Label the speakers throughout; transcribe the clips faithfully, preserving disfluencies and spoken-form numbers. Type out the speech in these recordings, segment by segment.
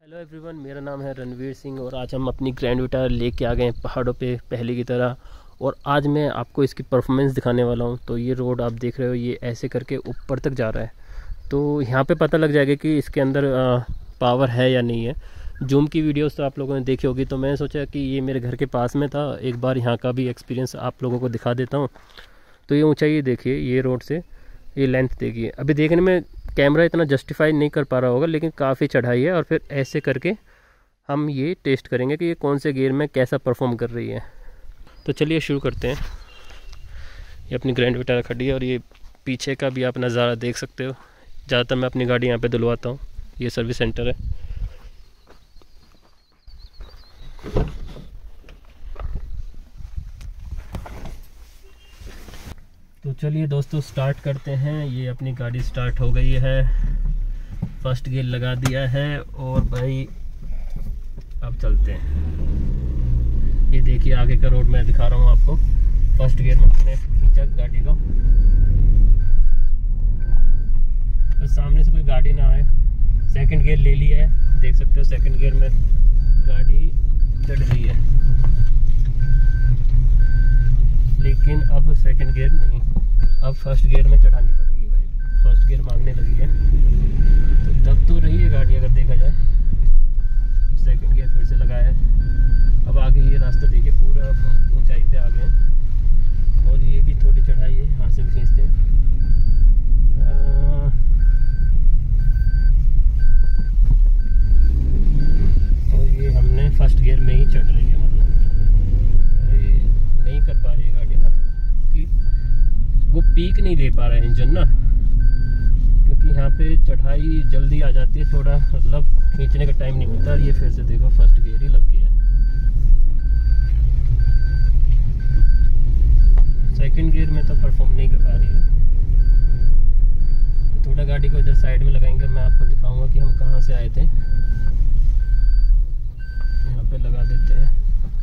Speaker 1: Hello everyone, मेरा नाम है रणवीर सिंह और आज हम अपनी ग्रैंड विटार लेके आ गए हैं पहाड़ों पे पहले की तरह। और आज मैं आपको इसकी परफॉर्मेंस दिखाने वाला हूँ। तो ये रोड आप देख रहे हो, ये ऐसे करके ऊपर तक जा रहा है। तो यहाँ पे पता लग जाएगा कि इसके अंदर आ, पावर है या नहीं है। जूम की वीडियोस तो आप लोगों ने देखी होगी, तो मैंने सोचा कि ये मेरे घर के पास में था, एक बार यहाँ का भी एक्सपीरियंस आप लोगों को दिखा देता हूँ। तो ये ऊँचाई देखिए, ये रोड से ये लेंथ देखिए। अभी देखने में कैमरा इतना जस्टिफाई नहीं कर पा रहा होगा, लेकिन काफ़ी चढ़ाई है। और फिर ऐसे करके हम ये टेस्ट करेंगे कि ये कौन से गियर में कैसा परफॉर्म कर रही है। तो चलिए शुरू करते हैं। ये अपनी ग्रैंड विटारा खड़ी है और ये पीछे का भी आप नज़ारा देख सकते हो। ज़्यादातर मैं अपनी गाड़ी यहाँ पे धुलवाता हूँ। ये सर्विस सेंटर है। तो चलिए दोस्तों स्टार्ट करते हैं। ये अपनी गाड़ी स्टार्ट हो गई है, फर्स्ट गियर लगा दिया है और भाई अब चलते हैं। ये देखिए आगे का रोड मैं दिखा रहा हूँ आपको। फर्स्ट गियर में मैंने खींचा गाड़ी को, तो सामने से कोई गाड़ी ना आए। सेकंड गियर ले लिया है, देख सकते हो सेकंड गियर में गाड़ी चढ़ रही है, लेकिन अब सेकंड गियर नहीं, अब फर्स्ट गियर में चढ़ानी पड़ेगी भाई। फर्स्ट गियर मांगने लगी है, तो दब तो रही है गाड़ी अगर देखा जाए। सेकंड गियर फिर से लगाया है। अब आगे ये रास्ता देखिए, पूरा ऊंचाई पे आ गए हैं और ये भी थोड़ी चढ़ाई है, यहाँ से भी खींचते हैं। और ये हमने फर्स्ट गियर में ही चढ़ रही है, मतलब नहीं कर पा रही है गाड़ी ना, कि वो पीक नहीं ले पा रहा है इंजन ना, क्योंकि यहाँ पे चढ़ाई जल्दी आ जाती है, थोड़ा मतलब खींचने का टाइम नहीं मिलता। और ये फिर से देखो फर्स्ट गियर ही लग गया है। सेकंड गियर में तो परफॉर्म नहीं कर पा रही है। तो थोड़ा गाड़ी को इधर साइड में लगाएंगे, मैं आपको दिखाऊंगा कि हम कहाँ से आए थे। यहाँ पे लगा देते हैं।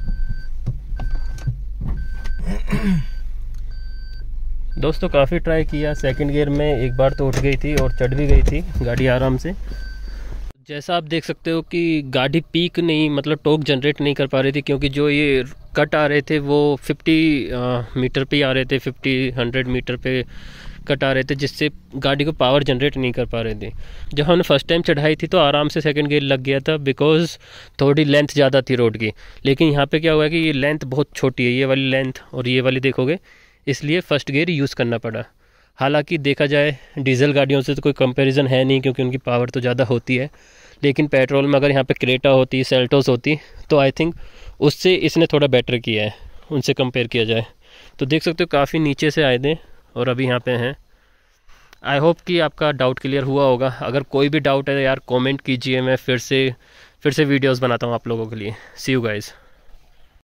Speaker 1: दोस्तों काफ़ी ट्राई किया, सेकंड गियर में एक बार तो उठ गई थी और चढ़ भी गई थी गाड़ी आराम से। जैसा आप देख सकते हो कि गाड़ी पीक नहीं, मतलब टॉर्क जनरेट नहीं कर पा रही थी, क्योंकि जो ये कट आ रहे थे वो पचास मीटर पे आ रहे थे, पचास सौ मीटर पे कट आ रहे थे, जिससे गाड़ी को पावर जनरेट नहीं कर पा रहे थे। जब हमने फर्स्ट टाइम चढ़ाई थी तो आराम से सेकंड गियर लग गया था, बिकॉज थोड़ी लेंथ ज़्यादा थी रोड की। लेकिन यहाँ पे क्या हुआ कि ये लेंथ बहुत छोटी है, ये वाली लेंथ और ये वाली देखोगे, इसलिए फ़र्स्ट गियर यूज़ करना पड़ा। हालांकि देखा जाए डीजल गाड़ियों से तो कोई कंपैरिजन है नहीं, क्योंकि उनकी पावर तो ज़्यादा होती है। लेकिन पेट्रोल में अगर यहाँ पे क्रेटा होती, सेल्टोस होती, तो आई थिंक उससे इसने थोड़ा बेटर किया है, उनसे कंपेयर किया जाए। तो देख सकते हो काफ़ी नीचे से आए थे और अभी यहाँ पे हैं। आई होप कि आपका डाउट क्लियर हुआ होगा। अगर कोई भी डाउट है यार कमेंट कीजिए, मैं फिर से फिर से वीडियोस बनाता हूँ आप लोगों के लिए। See you guys.